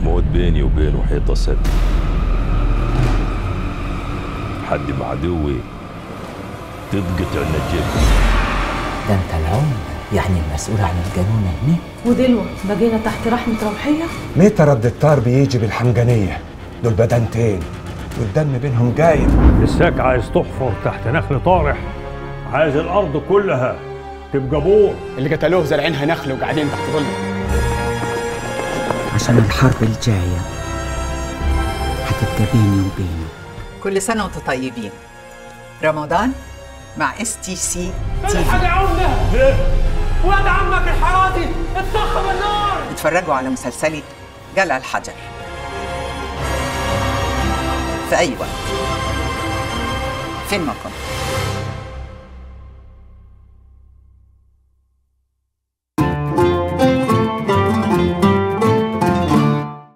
موت بيني وبينه حيطة سد، حد مع عدوي تتقطع النجيب. ده انت العمدة، يعني المسؤول عن الجنون هنا. ودلوقتي بقينا تحت رحمة روحية. متى رد الطار بيجي بالحمجانية؟ دول بدنتين والدم بينهم جايب. الساك عايز تحفر تحت نخل طارح، عايز الأرض كلها تبقى بور. اللي قتلوه زارعينها نخل وقاعدين تحت ظله. عشان الحرب الجاية هتبقى بيني وبينه. كل سنة وانتم طيبين. رمضان مع STC TV. الحق يا عمده، واد عمك الحراتي اتطخ بالنار. اتفرجوا على مسلسلي جلع الحجر في أي وقت. فين ما كنت.